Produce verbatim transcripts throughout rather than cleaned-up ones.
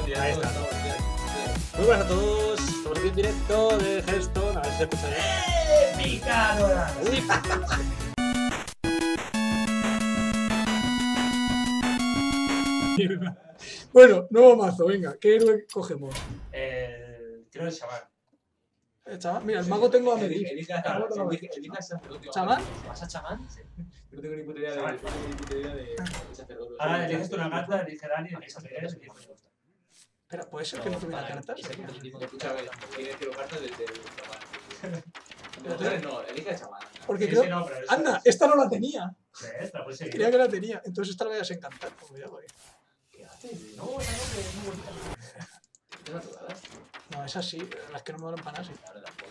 Ahí está. Muy buenas a todos, estamos aquí en directo de Hearthstone, a ver si se escucha bien. ¡Épica Dora! Bueno, nuevo mazo, venga, ¿qué héroe cogemos? Eh, creo el chamán. Eh, chaval, mira, el mago tengo a Medir. Elija el sacerdote. ¿Chamán? ¿Vas a chamán? Sí. No tengo ni puta idea de Chamán. no tengo ni puta idea de sacerdote. Ahora eliges tú una carta, elige Dani, eliges a Miguel, eliges a Miguel. Espera, ¿puede ser que no tuviera cartas? Escúchame, tienes que cartas del chamán. Entonces no, elige al chamán. Porque Sí, creo... sí, no, pero eso- Anda, esta no la tenía. ¿Ves? La puedes seguir. Creía que la tenía, entonces esta la voy a desencantar. Pues cuidado, eh. ¿Qué haces? No, esa no, que es muy bonita. ¿Te vas a todas? No, esas sí, las que no me valen para nada, sí. Ahora tampoco.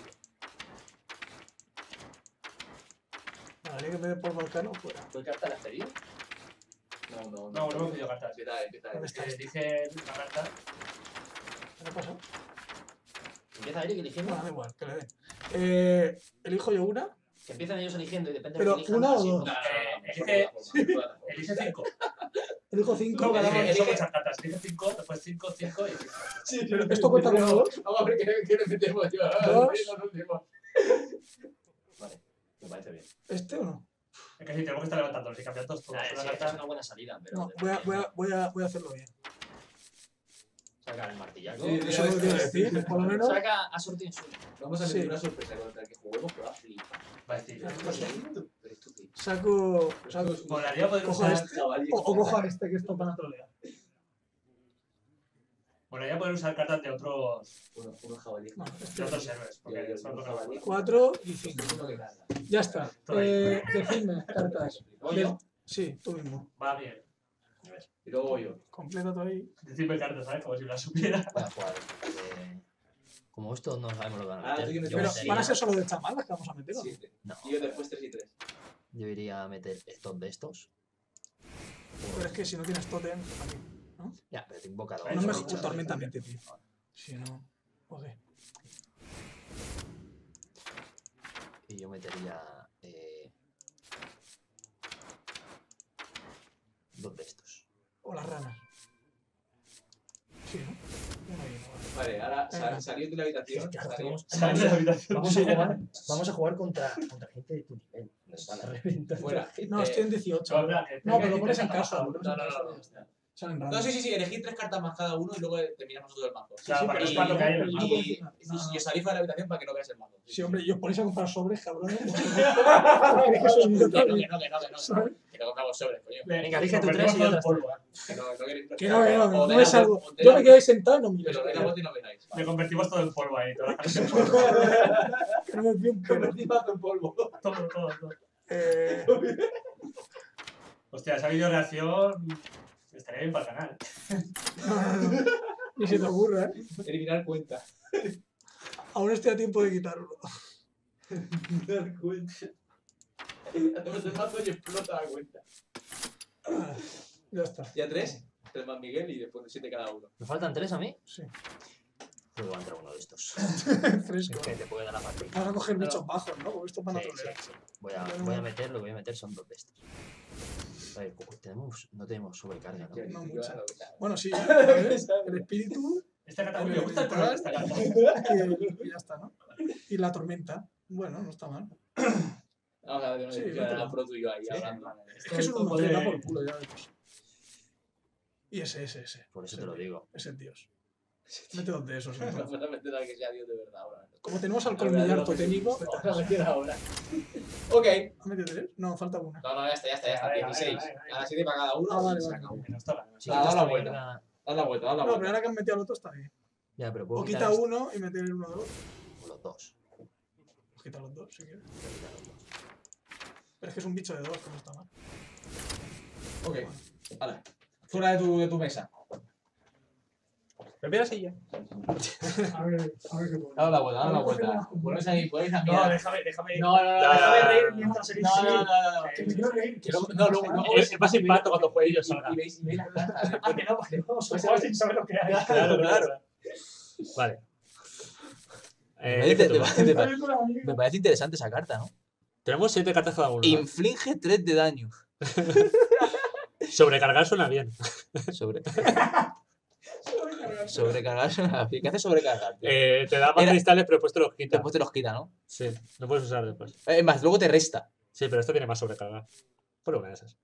Vale, que me dé por volcano, fuera. ¿Qué carta la has pedido? No, no, No, no hemos pedido cartas. Empieza, empieza. ¿Dónde está? Eh, Elige una carta. ¿Qué ha pasado? Empieza Eric eligiendo. Bueno, da igual, que le den. Eh, elijo yo una, Que empiezan ellos eligiendo y depende pero de lo que elijan, una o así, dos. pues, Eh, elige, elige cinco. Elijo cinco, No, cada elige, uno. elige muchas cartas. Elige cinco, después cinco, cinco y cinco. Sí, Pero esto cuenta como dos. Vamos a ver qué, qué le metemos, tío. Dos. Los últimos. Vale, me parece bien. ¿Este o no? Es que sí, tenemos que estar levantando. Si cambian todos, todos. Ah, Una sí, es carta. una buena salida, pero. No, voy a, voy a, voy a, voy a hacerlo bien. Saca el martillaco. Sí, Eso es lo que quiero decir, por lo menos. Saca a Sorting Sur. Vamos a Sí. meter una sorpresa contra el que juguemos, pero va a flipar. Va a decir. Pero estúpido. Saco. saco Molaría poder Cojo usar. este. O, o cojo a este que esto para trolear. Molaría poder usar cartas de otros. Uno, uno jabalí. Bueno, De este. otros héroes. Porque Ya, son uno otros jabalí. héroes. Cuatro y cinco. Uno que carga. Ya está. Eh, decidme, cartas. ¿Voy yo? Sí, tú mismo. Va bien. Y luego voy yo. Completa tú ahí. Decidme cartas, ¿sabes? Como si las supiera. Voy a jugar. eh, Como esto no sabemos lo que van a Ah, tú meter. tienes Yo, Pero, Sí. ¿van a metería, ser solo de chamán las que vamos a meter? ¿o no? Siete. no, Y yo después tres y tres. yo iría a meter estos de estos. Pero es que si no tienes totem, ¿para qué? Ya, pero te invoca dos. Eso, No me eso, jodas eso. tormentamente, tío. Si no. Joder. Y yo metería. Eh, dos de estos. O las ranas. Sí, ¿no? Uno y uno, vale. Vale, ahora sal, Venga. salid de la habitación. Salid. Sal de la habitación. Vamos a jugar, vamos a jugar contra, contra gente de tu nivel. Nos van a reventar. Fuera. No, Eh, estoy en dieciocho. No, espera, que No, pero tengo lo que pones en decir casa. que lo pones No, en no, casa no, y no. ya está. Salen No, ranas. sí, sí, sí, elegid tres cartas más cada uno y luego terminamos nosotros el mazo. Claro, para que Y- sepas lo que hay en el y- mazo. Y, y os salís fuera de la habitación para que no veas el mazo. Sí, hombre, y os ponéis a comprar sobres, cabrones. Que Es que sois no, idiotas. que no, que no, que no. ¿Sabes? Que no compramos sobres, coño. Venga, elige tú Convertimos tres y todo yo en otras polvo, ¿eh? Que no, no queréis. Que no, que no, o que no de me la- salgo. o de Yo la- me quedo ahí sentado y no miro. Pero de la vuelta y no veráis. Le convertimos todo en polvo ahí. Todo, Que no me fío un pelo. Convertid mazo en polvo. todo, todo, todo. Eh, Hostia, esa video reacción estaría bien para el canal. no, no, no. Ni se te ocurra, ¿eh? Eliminar cuenta. Aún estoy a tiempo de quitarlo. Eliminar cuenta. Hacemos el mazo y explota la cuenta. Ah, ya está. Ya tres. Tres más Miguel y después de siete cada uno. ¿Me faltan tres a mí? Sí. Pues voy a entrar uno de estos. Fresco. Es que te puede dar la partida. Vamos a coger No. bichos bajos, ¿no? Porque esto para Sí, no trolear. sí, sí. Voy a, voy a meter, lo que voy a meter son dos de estos. A ver, uy, tenemos, no tenemos sobrecarga, ¿no? No mucha. mucho. Bueno, sí, a ver, el espíritu Esta carta, me gusta el color de esta carta. y, y ya está, ¿no? Y la tormenta. Bueno, no está mal. Vamos a ver, Sí, sí, mételo. la Pro tú y yo ahí hablando. Es que es un uno tres, da por culo ya de paso. Y ese, ese, ese. Por eso Ese te lo tío. digo. Ese es Dios. Mete dos de esos. Vamos entonces. a meter al que sea Dios de verdad ahora. Como tenemos al colmillar totémico, Vamos a meter ahora. Ok. ¿mete tres? No, falta una. No, no, ya está, ya está, ya está. Venga, dieciséis. venga, venga, venga. A las siete para cada uno. Ah, vale, y se vale. acabó. Que nos toca. Sí, Ah, que da esta la vuelta. mierda- Dad la vuelta, dad la No, pero vuelta. ahora que han metido al otro está bien. Ya, pero puedo O quitar quita esto uno y meter el uno de los otro. o los dos. O quita los dos, si quieres. Voy a quitar los dos. Pero es que es un bicho de dos, que no está mal. Ok. Vale. Fuera de tu, de tu mesa. Primera silla. A ver, a ver qué puedo. Dad la vuelta, dad la vuelta. Ponéis ahí, ponéis a No, mirar. déjame, déjame. No, no, no, Déjame no, reír no, mientras no, eres no, no, no, no. Sí. Me quiero reír. Que no, no, luego, no, Es más impacto cuando juegue yo salga. Y veis, y veis las cartas. Ah, que no, porque vamos a jugar sin saber lo que hay. Claro, claro. Vale. Me Eh, parece- elige tú. me parece- me parece interesante esa carta, ¿no? Tenemos siete cartas cada uno. ¿no? Inflige tres de daño. Sobrecargar suena bien. Sobre. carta. Sobrecargar. ¿Qué hace sobrecargar, tío? Eh, te da más Era- cristales, pero después te los quita. Después te los quita, ¿no? Sí, no puedes usar después. Eh, Es más, luego te resta. Sí, pero esto tiene más sobrecarga. Por una de esas.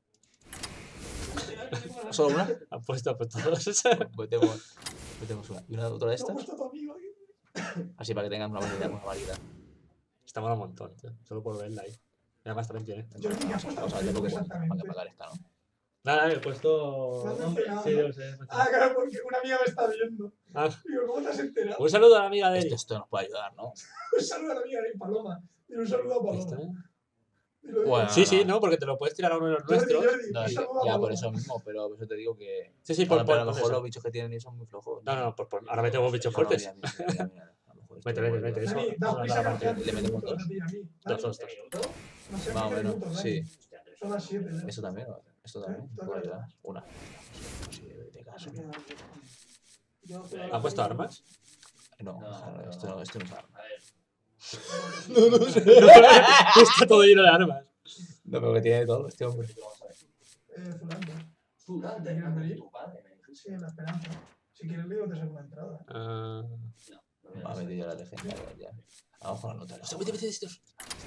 ¿Solo una? Han puesto, han puesto dos. Pues tenemos, pues tenemos una. ¿Y una otra de Te ha estas? puesto tu amigo aquí. Así para que tengan una variedad, una variedad. Está mola un montón, tío. Solo por verla ahí. Y además también tiene. Yo ni me ha puesto Vamos a tu ver amigo lo que para exactamente. que parezca, ¿no? Nada, he puesto. No te has enterado, Sí, ¿no? lo sé. Ah, claro, porque una amiga me está viendo. Ah, Digo, ¿cómo te has enterado? un saludo a la amiga de Esto, Eri. esto nos puede ayudar, ¿no? Un saludo a la amiga de Paloma. Y un saludo a ¿Esto, Paloma. eh? Dilo, dilo. Bueno. Sí, sí, no, porque te lo puedes tirar a uno de los Jordi, nuestros. Jordi, No, un sí, saludo a ya Paloma. por eso mismo, pero por eso te digo que. Sí, sí, Bueno, por, pero a por, lo por mejor eso. los bichos que tienen ahí son muy flojos. No, no, por, por- ahora metemos bichos No, no, fuertes. mira, mira, mira, mira. A lo mejor Mete, esto mete, vuelve. mete, eso. Dani, eso da no prisa da que partida. nos ¿Le metemos quedan dos? a ti y a mí. Dos, Dani, dos, dos. no sé, Más o quince menos, minutos, sí. Dani. Son las siete. ¿eh? Esto también, ¿no? Esto también. Todo Puede claro. ayudar. Una. Sí, de caso. Yo- ¿Han puesto armas? No, no, esto no, esto no es arma. A ver. No, no sé. Está todo lleno de armas. No, pero que tiene de todo este hombre. Vamos a ver. Eh, Zulander. Tú, ¿Te quieres venir? tu padre, me dijiste. Sí, en la esperanza. Si quieres, le digo, te saco una entrada. Ah, No, no me Va a das. meter ya la legendaria ya. Vamos con la nota. hostia, mete, mete estos.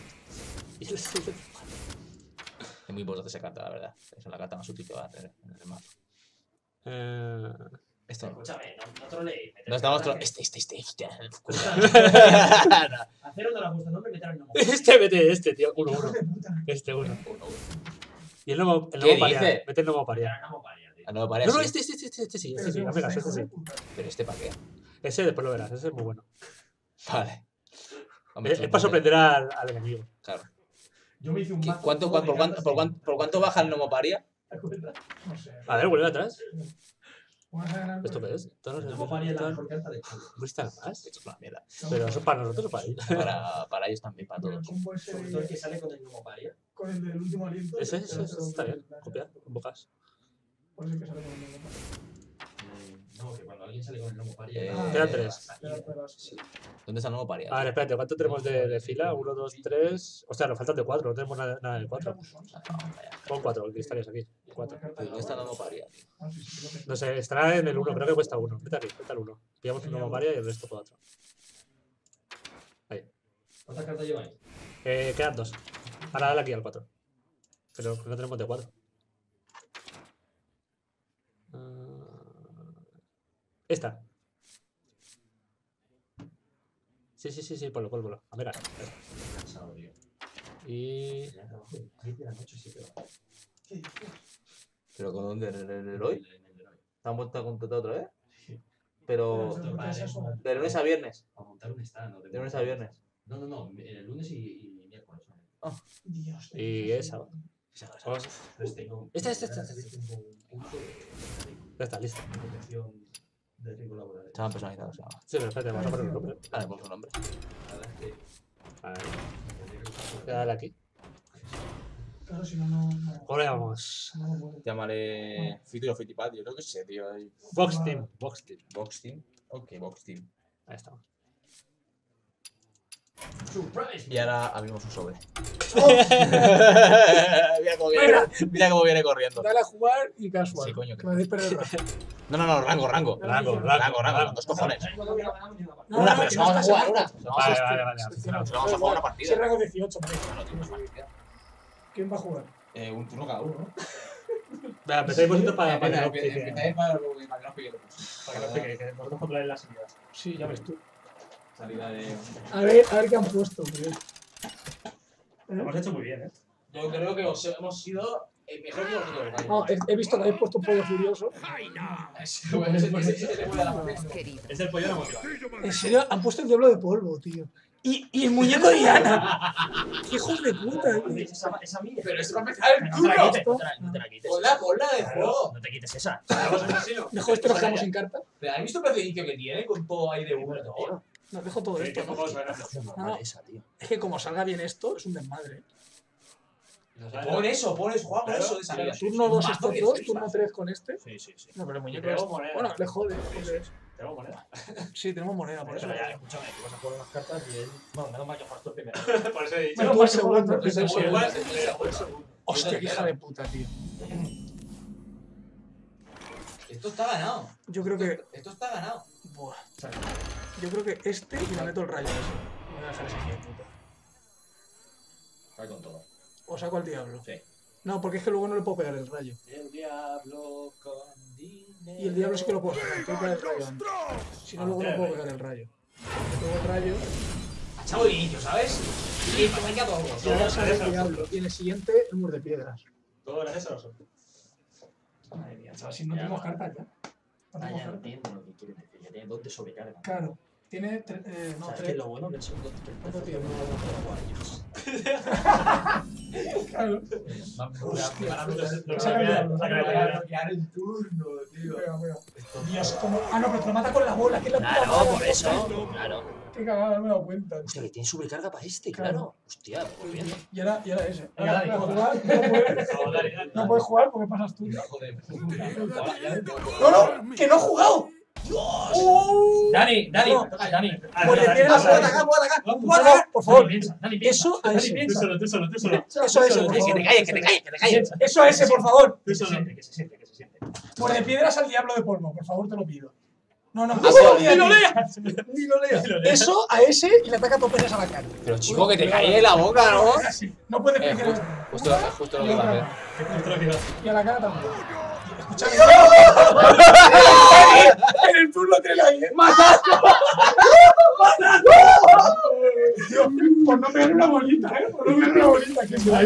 Es muy importante esa carta, la verdad. Es la carta más útil que va a tener en el mazo. Eh, Esto no. Escúchame, no, no troleéis. No estamos. tro- Este, este, este. este. Hacer donde la puesto nombre y meter el nombre. Este, mete este, tío. Uno, Hijo uno. de puta. Este, uno. Uno, uno. Y el nuevo, el ¿Qué nuevo pariar. dice? Mete el nuevo Pero pariar. no me paría, tío. Ah, no me parece. No, no, así. este, este, este, este sí. Pero Este sí. si Hazme vos caso, hijo este de sí. puta. Pero este para qué. Ese después lo verás. Ese es muy bueno. Vale. Hombre, Es, esto es para sorprender al, al enemigo. Claro. Yo me hice un ¿Qué- mazo ¿Cuánto, todo cua- de por, cuánto, cartas por, y- cuánto, ¿Por cuánto baja el Nomoparia? ¿Te acuerdas? No sé. A ver, vuelve atrás. Vamos a ganar. ¿Esto qué es? Esto no El sé. nuevo paría es la ¿No mejor carta de todo. está nada más? Esto es una mierda. Pero eso es para nosotros o para ellos. Para, para ellos también, para Pero el todos. combo ese Sobre todo el que sale con el nuevo paría. con el del último aliento. Ese, pero ese, ese pero- está bien. Copiar, con bocas. Por eso es que sale con el nuevo. No, que cuando alguien sale con el nuevo paría. Eh, Quedan tres. Pero- pero sí. ¿Dónde está el Nomoparia? A ver, espérate, ¿cuánto tenemos de, de fila? Uno, dos, tres. O sea, nos faltan de cuatro, no tenemos nada, nada de cuatro. Pon cuatro, el cristal es aquí. Cuatro. ¿Dónde está el Nomoparia? Ah, sí, sí, sí, No sé, estará en el uno, creo que cuesta uno. Vete aquí, vete al uno. Pillamos un nuevo paria y el resto cuatro. ¿Cuántas cartas lleváis? Eh, quedan dos. Ahora dale aquí al cuatro. Pero no tenemos de cuatro. Ah, esta. Sí, sí, sí, sí, ponlo, ponlo, ponlo. A ver, ahí. Cansado, tío. Y. Ya trabajo de diez de la noche, siete horas. ¿Qué dices? ¿Pero con dónde? ¿En el en el hoy? En el de hoy. ¿Te han vuelto a contratar otra vez? Sí. Pero. Pero- Para es eso? De lunes a viernes. Para montar un stand. ¿no? De lunes a viernes. No, no, no. El lunes y, y miércoles. ¿no? Dios. te Y dices, esa. sí. Vamos. Entonces tengo. Esta, esta, esta, esta. Tengo un curso de Ya está, listo. protección de riesgo laboral. Estaban personalizados. ¿No? Sí, pero espérate, vamos a poner un nombre. Vale, pues un nombre. La verdad es que. A ver, el riesgo laboral- ya dale aquí. Claro, si no, no. no- Ahora vamos. no me muero. Llámale Future of Fittipaldi. Yo creo que sé, tío. Ahí. Box Team, Box Team. Box Team. Ok, Box Team. Ahí estamos. Surprise. Y ahora abrimos un sobre. mira, cómo viene, mira cómo viene corriendo. Dale a jugar y casual. Sí, coño, que- Que me deis perder el rato. No, no, no, rango, rango. Rango, Rango, rango, rango, rango. dos cojones. No, Una, no, pero que si no vamos a estás jugar en- una. No, Vale, sí, vale, sí, vale, sí, vale. sí, Pero no, si vamos a da jugar una igual. partida. Si es rango dieciocho, vale. No, tío, no es partida. ¿Quién va a jugar? Eh, un turno cada uno, ¿no? Venga, empezáis vosotros para, para que no Empieza- pique. empieza para para que no pique. Para que no pique, que vosotros controláis las salidas. Sí, ya ves tú. Salida de. A ver, a ver qué han puesto, tío. Lo hemos hecho muy bien, ¿eh? Yo creo que os- hemos sido eh, mejor que vosotros. No, he, he visto que habéis puesto un pollo furioso. Bueno, ese- ese- ese te puede dar la pena. Querido. Es el pollo de motivar. En serio, han puesto el diablo de polvo, tío. Y, y el muñeco de Diana. ¡Qué hijos de puta, tío! Esa, esa mía. Pero es para empezar el No te la turno. quites, no te la, no te la quites. Ponla, ponla de juego. No te quites esa. Dejo esto y nos quedamos sin carta. ¿Pero ¿Has visto el precio que tiene con todo ahí de uno? Tío, No, dejo todo esto. ¿Qué ¿no? poco suena? No, no. esa, tío. Es que como salga bien esto, es un desmadre. Pon eso, pon eso, juega con Claro, eso de salida. Turno dos Mazo estos que dos, sois, turno mazo. tres con este. Sí, sí, sí. No, pero el muñeco Tenemos es... moneda. Bueno, le jode. porque- Tengo moneda. Sí, tenemos moneda por eso. Pero ya, escúchame, tú vas a jugar unas cartas y él. Bueno, menos mal que juegas tú primero. Por eso he dicho. Bueno, tú el segundo. El tú el segundo, segundo. igual, el segundo. Hostia, qué hija de puta, tío. Esto está ganado. Yo creo que. Esto está ganado. Buah. Yo creo que este y le meto el rayo a ese. Me voy a dejar ese hijo de puta. Cae con todo. O saco al diablo. Sí. No, porque es que luego no le puedo pegar el rayo. El diablo con dinero. Y el diablo sí que lo puedo sacar. Tengo que pegar el rayo antes. Si no, luego no puedo pegar el rayo. Le pego el rayo. Chavo de inicio, ¿sabes? Y listo, me ha quedado Y ahora sale el diablo. Y en el siguiente, el muro de piedras. ¿Todo gracias a nosotros? Madre mía, chaval, si no tenemos cartas ya. No Ah, tenemos ya cartas. entiendo lo que quiere decir. Ya tiene dos de sobrecarga. Claro. Tiene tres. Eh, O no, sea, es tres. que lo bueno del segundo es que el ¿Cuánto tercero tiene? no lo Claro. Lo Saca el diablo. saca el diablo. bloquear el turno, tío. Venga, venga. Dios, como. Ah, no, pero te lo mata con la bola. Que es la puta Claro, madre. por eso. Claro. Qué cagada, no me he dado cuenta. Hostia, que tiene sobrecarga para este, Claro. claro. Hostia, pues bien. Y ahora, y ahora ese. Venga, Ahora, Dani, para juega. jugar, no puedes, No, dale, dale. no puedes jugar porque pasas tú. Hijo de puta. ¡No, no! ¡Que no he jugado! Dani, Dani, No. Dani. Pues le piedras, puedo atacar, puedo atacar. Puedo atacar, por favor. Dani, piensa. Eso a Dani, ese. piensa. Tú solo, tú solo, tú solo. Eso a ese, por Que te favor. calles, que te calles, que te calles. Eso a ese, por favor. Tú solo. Que se siente, que se siente. Pues de piedras al diablo de polvo, por favor, te lo pido. No, no, Ah, ni sí. lo leas. Ni lo leas. Eso a ese y le ataca toperas a la cara. Pero chico, que te cae en la boca, ¿no? No puedes Eh, pegar. justo, justo, justo lo que va a hacer. Y a la cara también. Escúchame. En el turno tiene ahí. ¡Mata! ¡Mata! Tío, por no pegar una bolita, ¿eh? Por no pegar una bolita. Que se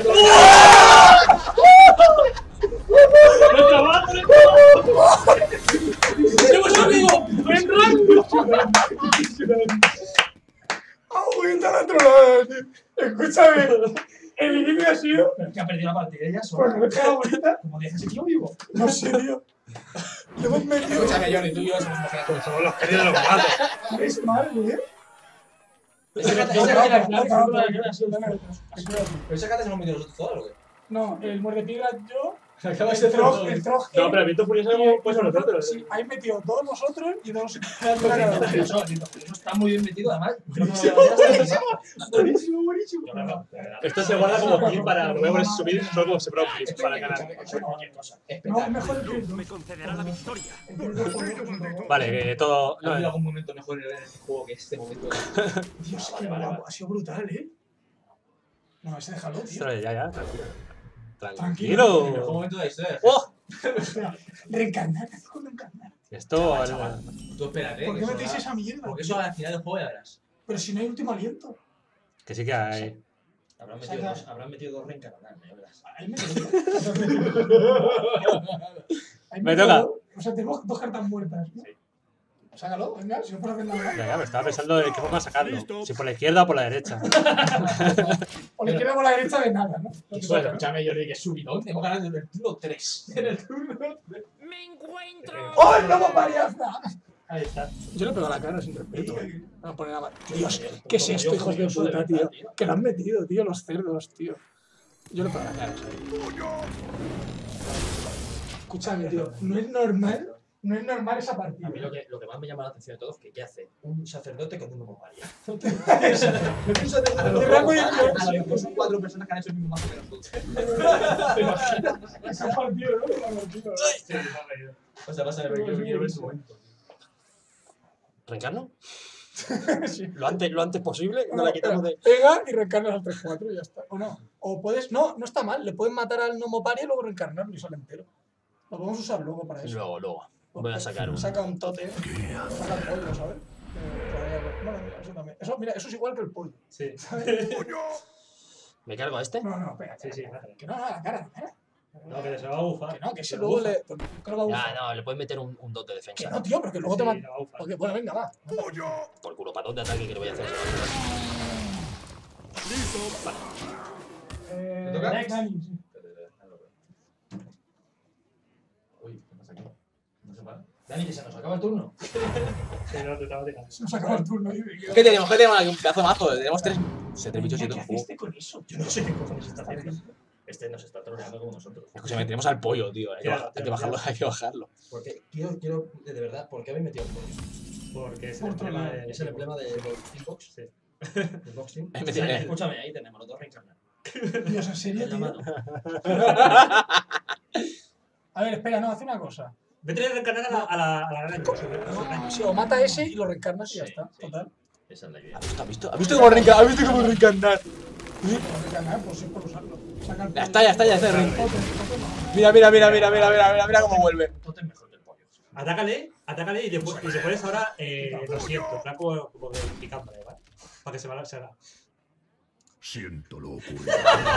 ¡Tenemos amigo! ¡Ven rápido! ¡Aguanta al otro lado, tío! Escúchame. El inicio ha sido. Pero es que ha perdido la partida ya Por solo. no pegar la bolita. ¿Cómo dejas ese tío vivo? No sé, tío. Le hemos metido. Escúchame, Johnny, tú y yo somos mejores. Somos los queridos de los gatos. Es madre, ¿eh? Esa carta Otra, esa otra, carta- otra, otra, otra, otra. pero esa carta se nos metió nosotros todos, ¿o qué? No, el muerde piedra yo. Acabas El Troj, el Troj. No, pero el viento furioso hemos puesto nosotros. Sí, ahí metido todos nosotros y dos. Eso está muy bien metido, además. Buenísimo, buenísimo. Esto se guarda como clip para. Lo voy a poner subir solo como se pone un clip para el canal. No, es mejor el que. me concederá la victoria. Vale, que todo. ¿No ha no, habido algún momento mejor en este juego que este momento? Dios, qué guapo. Ha sido brutal, ¿eh? No, ese déjalo, tío. esto ya, ya, tranquilo. Tranquilo. El mejor Tranquilo. momento de la historia. ¡Oh! Reencarnar, ¿qué haces con reencarnar? Esto. Tú espérate. ¿Por que qué eso metéis va- esa mierda? Porque eso al final del juego ya verás. Pero si no hay último aliento. Que sí que hay. Habrán metido dos, habrán metido dos reencarnadas, ya verás. Ahí me Ahí Me toca. quedo. O sea, tenemos dos cartas muertas, ¿no? Sácalo, venga, si no puedes hacer nada más. Ya, ya, me estaba pensando de qué forma sacarlo. Si por la izquierda o por la derecha. O le queda por la derecha de nada, ¿no? Bueno, escúchame, Johnny, que subidón. Tengo ganas de ver el turno tres. En el turno ¡Me encuentro! ¡Oh, el lobo variaza! Ahí está. Yo le pego a la cara sin respeto. Vamos a poner a... Dios, ¿qué es esto, hijos de puta, tío? Que lo han metido, tío, los cerdos, tío. Yo le pego a la cara, ¿sabes? Escúchame, tío, no es normal, no es normal esa partida. A mí lo que, lo que más me llama la atención de todo es que ¿qué hace un sacerdote con un homo María? A lo De rango mejor de a lo mejor son cuatro personas que han hecho el mismo mazo que nosotros. Esa partida, ¿no? Esa partida. O sea, vas a ver, yo quiero ver su momento. ¿Reencarno? Sí. ¿Lo antes, lo antes posible? No No, la quitamos de. Pega y reencarnas al tres cuatro y ya está. O no. O puedes. No, no está mal. Le pueden matar al Nomoparia y luego reencarnarlo y sale entero. Lo podemos usar luego para eso. Luego, luego. Voy a sacar un. Saca un tote. Saca el pollo, ¿sabes? Eh, por ahí, bueno, mira, eso también. Eso, mira, eso es igual que el pollo. Sí. ¿Sabes? ¿Me cargo a este? No, no, espera. Sí, sí, espera. déjale. Que no, no, la cara, la cara. No, que se va a bufar. Que no, que ese Se luego bufa. le. Que lo va a Ya, bufar. no, le puedes meter un, un dot de Que defensa. no, tío, pero que luego te Sí, mata. lo va a bufar. Porque, bueno, venga, va. Por culo, patón de ataque que le voy a hacer. Eh, toca? Dani, sí. Uy, ¿qué pasa aquí? No se para. Dani, que se nos acaba el turno. Sí, no, te estaba tirando. Se nos acaba el turno. y- ¿Qué tenemos? ¿Qué tenemos aquí? Un pedazo de mazo. Tenemos tres. O sea, tres bichos y ¿Qué todo el juego. hiciste con eso? Yo no sé qué cojones está haciendo. Este nos está troleando como nosotros. Escúchame, tenemos al pollo, tío. Hay que, Ya, bajar- ya, hay que bajarlo, ya. hay que bajarlo. Porque quiero, quiero, de verdad, ¿por qué habéis metido el pollo? Porque es el Por emblema trolear. de. Es el emblema de del Teambox. Sí. Del Box Team. Ahí O me sea, tiene- escúchame, ahí tenemos los dos reencarnados. Dios, ¿en serio, En la tío? mano. A ver, espera, no, hace una cosa. Vete a reencarnar a la, a la, a la gran No, sí, o mata a ese y lo reencarnas y ya Sí, está. sí. Total. Esa es la idea. ¿Has visto? ¿Has visto cómo reencarnar? ¿Has visto cómo reencarnar? Lo reencarnar, pues sí, por usarlo. Saca el Ya está, ya está, ya está. Totem, totem, no. Mira, mira, mira, mira, mira, mira, mira, mira cómo vuelve. Un tótem mejor que el pollo. Atácale, atácale y, después, y después ahora eh, lo siento. Plan como, como que picándole, ¿vale? Para que se vaya, se haga. Siento lo ocurrido.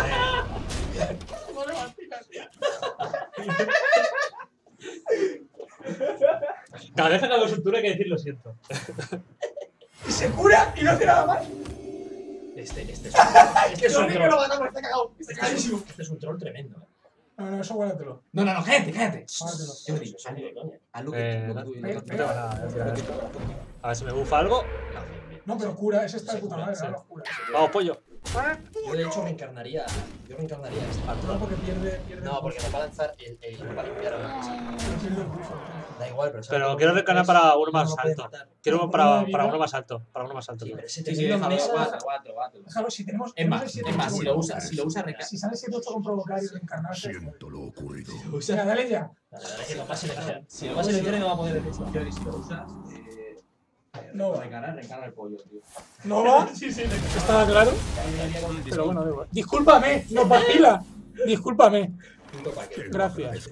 Cada vez que haga soltura hay que decir lo siento. Y se cura y no hace nada más. Este, este, es, Es este, que es lo un único que lo troll. matamos está cagado. Está cagadísimo. Este es un troll tremendo. ¿eh? No, no, eso guárdatelo. No, no, no, cállate, cállate. Guárdatelo. Yo te digo, Eso ni de coña. haz lo que Eh, tú, no, lo que tú- no lo que tú- tengo nada. lo ya, que ya. tú- A ver si me bufa algo. No, pero cura, ese está de Se puta cura, madre, sí. ahora lo cura. Vamos, pollo. Yo de hecho reencarnaría. Yo reencarnaría a este. No, porque pierde, pierde No, porque me va a lanzar el, el para limpiar a la Pero pierde el buff. Da igual, pero. ¿sabes Pero cómo quiero es? reencarnar para uno No más lo puedes alto. matar. Quiero Pero para, por una para vida- uno más alto. Para uno más alto. Sí, quiero. pero ese Sí, te sí, viene déjalo, mesa. aguanta, aguanta, aguanta. Déjalo, si tenemos. Es tenemos más, el siete es más, ocho si lo con- usa, si lo usa, reca- Si sale siete ocho con provocar y reencarnarse. Siento lo ocurrido. Venga, dale ya. Dale, dale, que lo pase le Si lo pase le quiere, no va a poder decir. Yo, si lo usas, eh, No va. reencarnar, reencarna el pollo, tío. ¿No va? Sí, sí, Estaba claro. Pero bueno, da igual. Discúlpame, no vacila. Discúlpame. Punto para que. Gracias.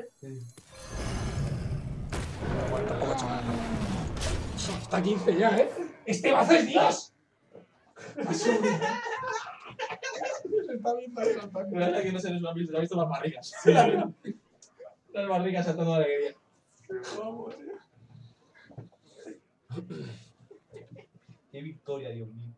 Está quince ya, ¿eh? ¡Este mazo es Dios! Se está viendo el ataque. La verdad que no se nos lo ha visto, se ha visto las barrigas. Las barrigas saltando de alegría. Qué victoria, Dios mío.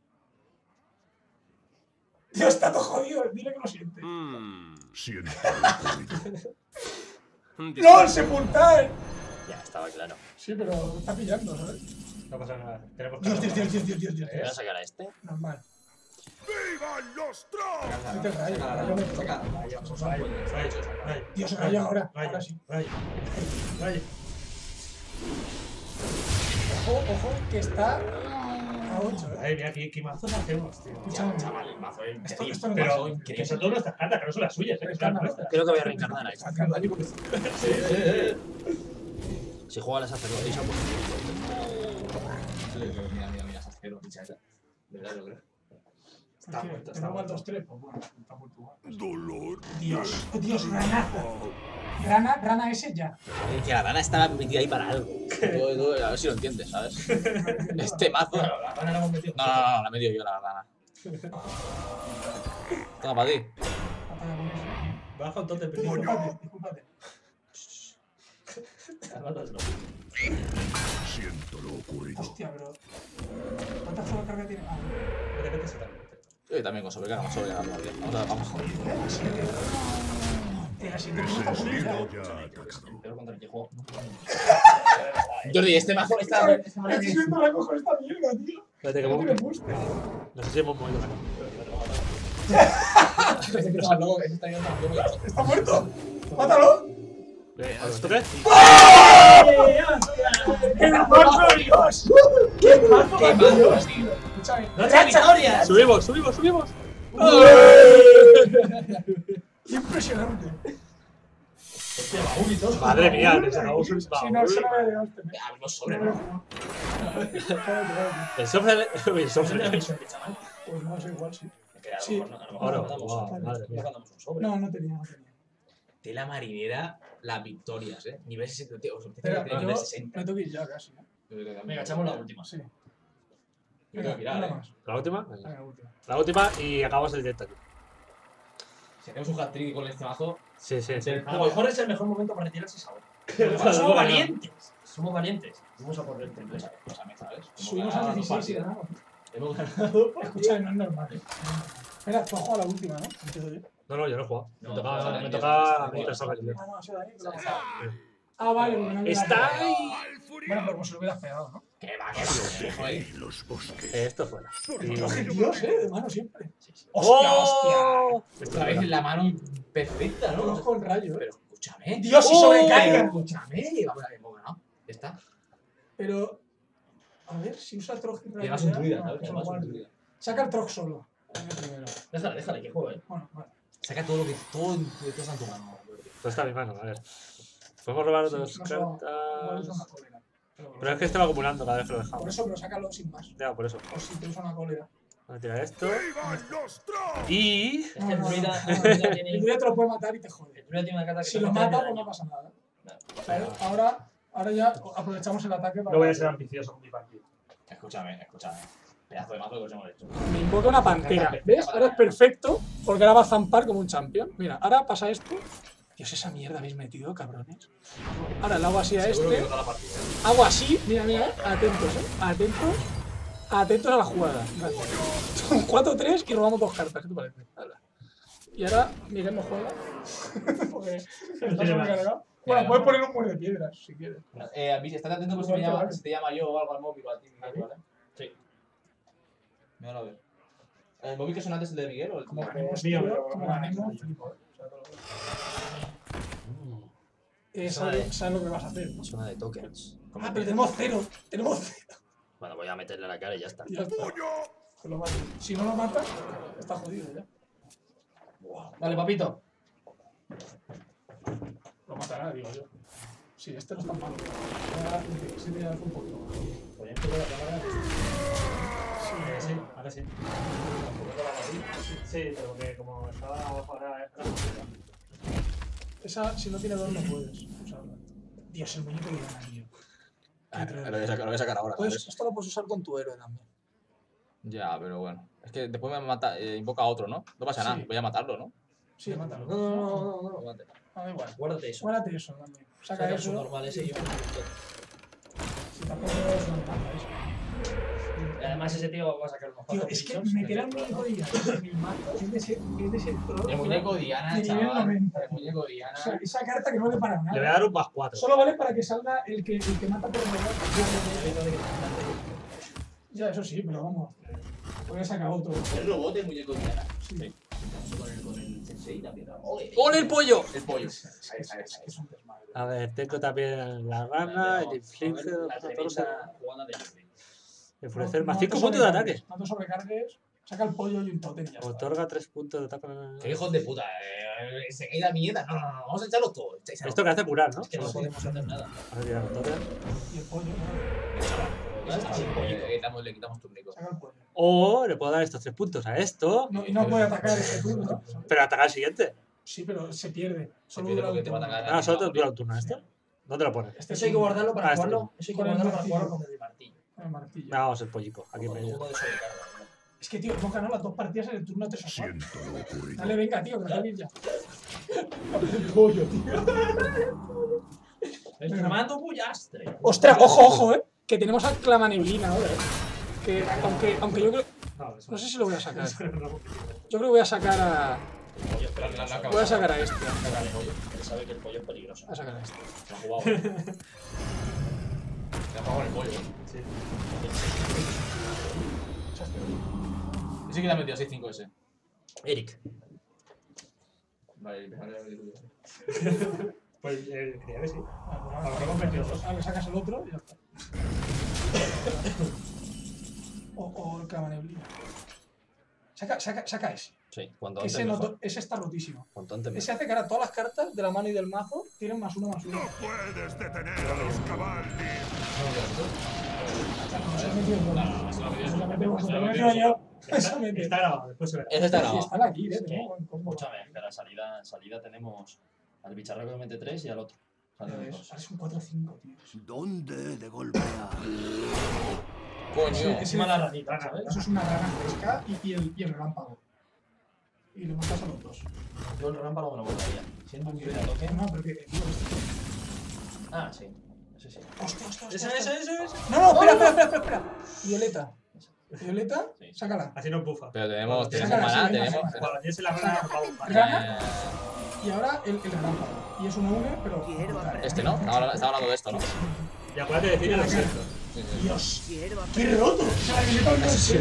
Dios, está todo jodido. Dile que lo siente. Siento lo ocurrido. ¡No, el sepultar! Ya, estaba claro. Sí, pero está pillando, ¿sabes? No pasa nada. Tenemos Dios, Dios, Dios, Dios, Dios, Dios, Dios. ¿Voy a sacar a este? Normal. ¡Vivan los trolls! Mete el rayo, Saca la rayo, rayo, mete. saca la rayo, vamos a ver, está hecho, saca. Rayo, Dios, rayo ahora. rayo, Ahora sí. rayo, rayo. Ojo, ojo, que está a ocho, ¿eh? Ay, mira, ¿qué, qué mazos hacemos, tío? Escúchame. Chaval, el mazo es Esto, increíble. esto no Pero pasa. que increíble. son todas nuestras cartas, que no son las suyas, ¿eh? Que son las nuestras. Creo que voy a reencarnar a este. Saca el daño porque- Si juega a la sacerdotisa, pues. Mira, mira, mira, esas cero, picha esa. De verdad, yo creo. Está ¿Qué? muerto, está ¿Tenemos al muerto. dos tres? Pues bueno, está muerto igual. Dolor. Dios, oh, Dios, ranazo. Rana, rana ese ya. Que la rana estaba metida ahí para algo. Tú- tú, a ver si lo entiendes, ¿sabes? Este mazo. No, Bueno, la rana la hemos metido. no, no, no, la he metido yo la rana. Toma para ti. Ataca con eso. Baja un tote Discúlpate, discúlpate. Siento lo ocurrido. Hostia, bro. ¿Cuántas sobrecarga tiene? Ah, Vete, vete, se también. Yo también con sobrecarga, más sobrecarga todavía. Vamos a vamos. joder, la siete. Eh, la siete no Ese está sonido jodida. ya ha atacado. Pero contra el que juego. Jordi, este mazo está. Escúchame, estoy viendo la cojo esta mierda, tío. Espérate, que No tiene hemos- booster. no sé si hemos movido la Ese que está loco, ese está yendo tan loco. ¡Está muerto! ¡Mátalo! ¿Esto qué? ¡Qué mazo, Dios! ¡Qué mazo, ¡Qué Dios! mazo, tío! Escúchame. ¡Noche victoria! Subimos, subimos, subimos. Impresionante. Este baúl y todo. Madre mía, nos acabamos un Sí, no, eso no me había llegado este mes. Abrimos sobre, No me ¿no? lo jugado. Cállate, cállate. El software. Uy, el ¿Eso es software. la misión de chaval? Pues no sé, igual sí. Es que a lo Sí. mejor no- a lo mejor Ahora, no mandamos guau, un- madre no mía. mandamos un sobre. No, no tenía, no tenía. Tela marinera, las victorias, ¿eh? Nivel sesenta, tío. Os Espera, tiene yo nivel sesenta. me tengo que ir ya casi. ¿eh? Venga, echamos la última. Sí. Yo tengo que mirar, una ¿eh? más. ¿La última? Venga. Venga, última. La última y acabamos el directo aquí. Si hacemos un hat-trick con este mazo, Sí, sí, sí. A lo mejor es el mejor momento para retirarse ahora. Ojalá, Somos ojalá. valientes. Somos valientes. Vamos a por el triple. pues a mí, ¿sabes? Subimos Hemos a ganado dos dieciséis y partidas. ganamos. Hemos ganado. Escucha, no es normal. ¿eh? Espera, tú has jugado a la última, ¿no? Empiezo yo. No, no, yo no he jugado. Me No, toca, no, me no, toca no, a mí no, personal. Ah, no, ha sido Dani, pero- Ah, vale, porque no había Está pegado. ahí. Bueno, pero como se lo hubieras pegado, ¿no? Que va, que va. Joder. Los bosques. Esto fuera. Y- Dios, Dios, eh, de mano siempre. ¡Oh! Esta vez en la mano perfecta, ¿no? Todos con rayo, eh. Pero escúchame. Dios, si ¡Oh! sobrecaiga. Escúchame. Vamos a ver, hemos ganado. Ya está. Pero, a ver, si usa Trog y rayo. Llevas un ya, druida, no, ¿sabes? pues Llevas un igual. druida. Saca el Trog solo. Venga, primero. Déjale, déjale, que juegue. Bueno, vale. Saca todo lo que todo, todo está en tu mano. Pues está mi mano, a ver. Podemos robar Sí, dos no solo- igual cartas. usa una cólera. Pero, Pero es que este va acumulando cada vez que lo por dejamos. eso, pero sácalo sin más. Ya, por eso. O si te usa una cólera. Vamos a tirar esto. ¡Viva el nostro! Y. Es que el druida, el druida El tiene, druida te lo puede matar y te jode. el druida tiene una carta que Si te lo mete mata, daño. pues no pasa nada. Vale. ¿Sabes? Ahora, ahora ya aprovechamos el ataque para. No voy a ser ambicioso con mi partido. Escúchame, escúchame. Pedazo de mazo que os hemos hecho. Me invoca una pantera. ¿Ves? Ahora es perfecto porque ahora va a zampar como un champion. Mira, ahora pasa esto. Dios, esa mierda habéis metido, cabrones. Ahora le hago así a Seguro que este. toda la partida. Hago así. Mira, mira, eh. Atentos, eh. Atentos. Atentos a la jugada. Gracias. Son cuatro tres y robamos dos cartas. ¿Qué te parece? Hala. Y ahora Miguel no juega. Porque está sobrecargado. Bueno, puedes poner un muro de piedras si quieres. Eh, Avís, estate atento por si, me llama, si te llama yo o algo al móvil o a ti, Miguel, ¿vale? Sí. Míralo a ver. ¿El móvil que suena antes es el de Miguel o el Como tuyo? ganemos, mío, tío, pero- como ganemos, flipo, eh. O sea, todo lo- Eh, ¿sabes, ¿Sabes lo que vas a hacer? Es una de tokens. Ah, pero tenemos cero. Tenemos cero. Bueno, voy a meterle a la cara y ya está. Ya está. ¡Puño! Que lo mate. Si no lo mata, está jodido ya. Vale, papito. Lo matará, digo yo. Sí, este no es tan malo. Ahora sí te un poquito más. Oye, esto de la cámara. Eh, sí, ahora sí. Sí, pero que como estaba abajo ahora. ahora Esa, si no tiene dos, no puedes usarla. Dios, el muñeco de Diana, tío. Ah, Lo voy a sacar, lo voy a sacar ahora, Pues ¿sabes? esto lo puedes usar con tu héroe también. Ya, pero bueno. Es que después me mata, eh, invoca a otro, ¿no? No pasa nada, Sí. voy a matarlo, ¿no? Sí, mátalo. No, no, no, no, no, no, mate. Ah, da igual. Guárdate eso. Guárdate eso también. Saca Saca eso. su normal ese y yo. Si tampoco es una mata eso. Y además ese tío va a sacar unos Tío, cuantos es que bichos. meter al muñeco de Diana en el mazo es de ser, es de ser pro. El muñeco Diana, De nivel chaval. noventa. El muñeco Diana. O sea, esa carta que no vale para Le voy a nada. dar un más cuatro. Solo vale para que salga el que, el que mata por el Ya, eso sí, pero vamos. Voy a sacar otro. El robot del muñeco Diana. Sí. Con el, con el sensei también. ¡Ole! ¡Ole el pollo! El pollo. Es, es, es, es, es un desmadre. A ver, tengo también la rana, el inflige, La tremenda jugada de Jordi. enfurecer No- más no cinco te puntos de sobrecargues, ataque. No te sobrecargues. Saca el pollo y un totem y ya está. Otorga tres puntos de ataque. ¡Qué hijos de puta! Eh, se cae la mierda. No, no, no, vamos a echarlos todos. echáiselo. Esto que hace curar, ¿no? Es que no podemos hacer nada. Vamos a tirar un totem. Y el pollo, ¿no? Eh, Le quitamos, le quitamos turnico. Saca el pollo. O le puedo dar estos tres puntos a esto, No, y no puede atacar ese turno. pero atacar al siguiente. Sí, pero se pierde. Se Solo pierde dura porque un te va a turno. atacar. Ah, solo te dura un turno esto. ¿Dónde lo pones? Este Eso hay que guardarlo Ah, para este jugarlo. Eso hay que Con el guardarlo para martillo. jugarlo con el martillo. El martillo. Vamos, el pollico, aquí en Con un medio. juego de sobrecarga. Es que, tío, hemos ganado las dos partidas en el turno tres o cuatro. Siento lo ocurrido. Dale, venga, tío, que me salir ya. El pollo, tío. ¡El tramando pullastre! Ostras, ojo, ojo, eh. Que tenemos a Clamaneblina ahora, eh. Que aunque, aunque yo creo. No, eso No sé si lo voy a sacar. no. Yo creo que voy a sacar a. Pollo, espera, que la- la- la- Voy a sacar a este. Saca el pollo. Él sabe que el pollo es peligroso. Voy a sacar a este. Se ha jugado. Te ha jugado el pollo. Sí. Ese que le ha metido seis cinco ese. Eric. Vale, empezamos a meter tuyo. Pues eh, creía que sí. Ah, pues A lo nada, mejor hemos metido dos. ahora le sacas el otro y ya está. O, o el Clamaneblina. Saca, saca, saca ese. Sí, cuanto Que antes ese, no mejor. to- ese está rotísimo. Cuanto antes Ese mejor. hace que ahora todas las cartas de la mano y del mazo tienen más uno más uno. No puedes detener a los caballos. Nos has metido dos. No, no, no, se lo ha metido. Se lo metemos, se lo Se lo ha metido metido. yo. Se Está, lo metido. está grabado, después se verá. Ese está Sí, grabado. están aquí, eh. Sí. Tenemos buen combo. Escúchame, que a la salida, salida tenemos al bicharraco que mete tres y al otro. Salen Pero los es, dos. ahora es un cuatro cinco, tío. ¿Dónde de golpear? Coño. Sí, ese- Encima la ranita, ¿sabes? Eso es una rana fresca y, y, el, y el relámpago. Y le matas a los dos. Yo el relámpago me lo guardaría. Siendo un nivel de toque. No, pero que. Tío, este- Ah, sí. Ese sí. Hostia, hostia, hostia. Ese, hostia. ese, ese, ese. No, no, espera, espera, espera, espera, espera. Violeta. Violeta, Sí. sácala. Así no bufa. Pero tenemos, tenemos Sácala, maná, sí, venga, tenemos. sácala. Cuando tienes la rana, no va a bufar. Rana. Eh, Y ahora el, el relámpago. Y es una une, pero. Este, ¿no? Ahora estaba hablando de esto, ¿no? Y acuérdate de decir el acento. Sí, sí. Dios, Quiero qué roto. O sea, que me toca el Tinieblas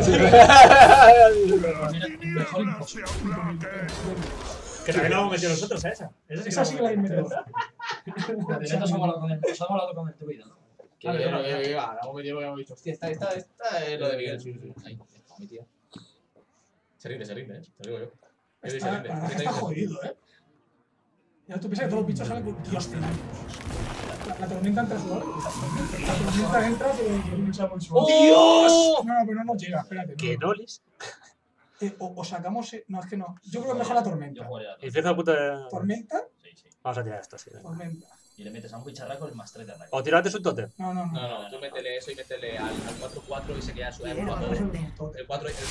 de Aulaque. Que también lo hemos metido nosotros a esa. Esa Esa sí que la he metido. La Violeta os ha molado con el- os ha molado con el druida, ¿no? Que que- que- que- que- va, la hemos metido porque hemos dicho, hostia, esta, esta, esta es lo de Miguel. Sí, sí, ahí, mi tía. Se rinde, se rinde, ¿eh? Te lo digo yo. Yo digo, se Está, rinde. la verdad que Está está bien. jodido, eh. Ya tú piensas que todos los bichos salen con Dios de daño. La, la tormenta entra suave. La tormenta entra, pero no sabe suave. ¡Dios! No, no, pero no nos llega, espérate. Que no. no, Lis. Eh, o, o sacamos. eh, No, es que no. Yo creo que mejor la Yo tormenta. jugaría la Empieza a punto de. ¿Tormenta? Sí, sí. Vamos a tirar esto, sí. Tormenta. Y le metes a un bicharraco el más tres de ataque. O tira antes un totem. No, no, no. No, no, tú métele eso y métele al cuatro cuatro y se queda su el No, cuatro. no, no, no, no. El cuatro ya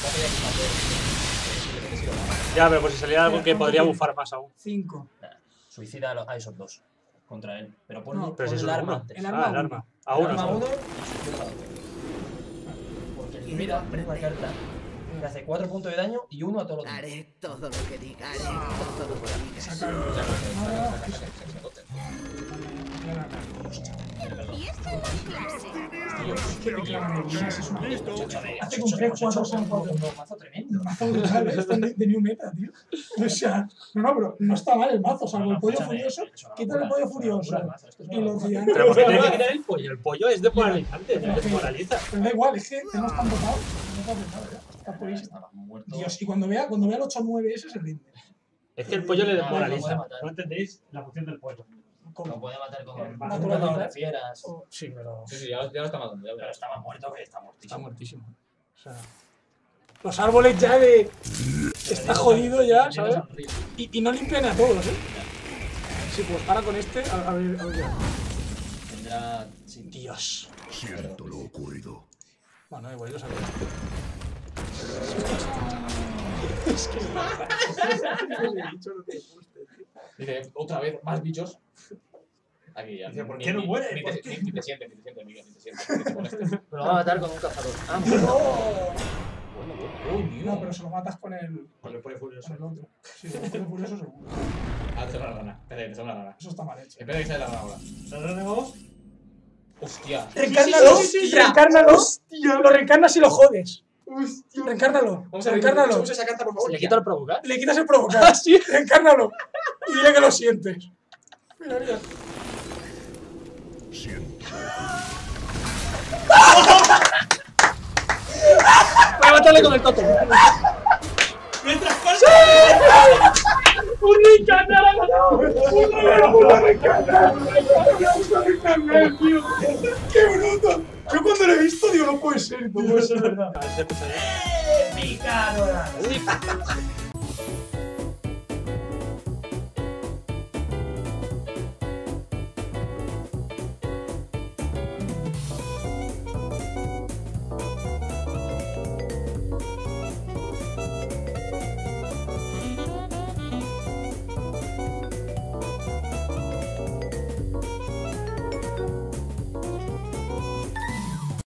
es Ya, pero por si salía algo que podría bufar más aún. Cinco. Suicida a, los- a esos dos contra él. Pero pon, No, Pero pon si el es arma uno. antes. El arma Ah, el uno. arma. A El uno. arma solo. uno y suicida a otro. Porque el mira es una carta que hace cuatro puntos de daño y uno a todos los demás. Haré todo lo que diga, haré todo lo que diga. Saca el. No, no, no. Y esto es clase. Tío, es que te clavan el Dios, es una Listo. Hace con tres, cuatro, son cuatro. Mazo tremendo. Mazo brutal, ¿eh? Están de, de new meta, tío. O sea, no, no, pero no está mal el mazo, salvo el pollo Escúchame, furioso. es una Quítale el locura, pollo es una furioso. locura el mazo, esto es Y una los locura. villanos. Pero ¿por qué tiene que quitar el pollo? El pollo es desmoralizante, no desmoraliza. Pero da igual, es que tenemos tan votado. No está apretado ya. Está por ahí. Estaba muerto. Dios, y cuando vea, cuando vea el ocho nueve ese se rinde. Es que el pollo le No, desmoraliza. no puede matar. ¿No entendéis la función del pollo? Lo puede matar con un Naturaleza. matador de fieras. Oh, sí, pero. Sí, sí, ya, lo- ya lo está matando. Ya Pero verás. estaba muerto, que está Está muertísimo. muertísimo. O sea. Los árboles ya de. Está jodido ya, ¿sabes? Y, y no limpian a todos, ¿eh? Sí, pues ahora con este. A, a ver, a ver ya. Tendrá. Sí. Dios. Siento lo ocurrido. Bueno, igual yo sabía. Dice, otra vez, más bichos. Aquí ya. Dice, ¿por Ni- qué no ni- muere? Ni ¿Por te, qué? ni- ni te sientes, ni te sientes, Miguel, ni te sientes. Ni te molestes. Pero lo va a matar con un cazador. Ah, bueno. Bueno, bueno. No, pero se lo matas con el. Con el pollo furioso. Con el otro. Sí, con el pollo furioso seguro. Ah, te sale una rana. Espera, te sale una rana. Eso está mal hecho. Espera que sale la rana ahora. ¿Ahora vamos? Hostia. Reencárnalo, Sí, sí, sí, sí. reencárnalo. Lo reencarnas y lo jodes. Reencárnalo, Vamos a ver, reencárnalo. usamos esa carta, por favor. ¿Le quito el provocar? Le quitas el provocar. Sí, reencárnalo. Y dile que lo sientes. Mira, mira. Siento. Voy a matarle con el totem. ¡Un reencarnar ha ganado! ¡Un reencarnar! tío! ¡Qué bruto! Yo cuando lo he visto digo, no puede ser, tío. No puede ser verdad. A ver si se escucha bien. ¡Mi cara!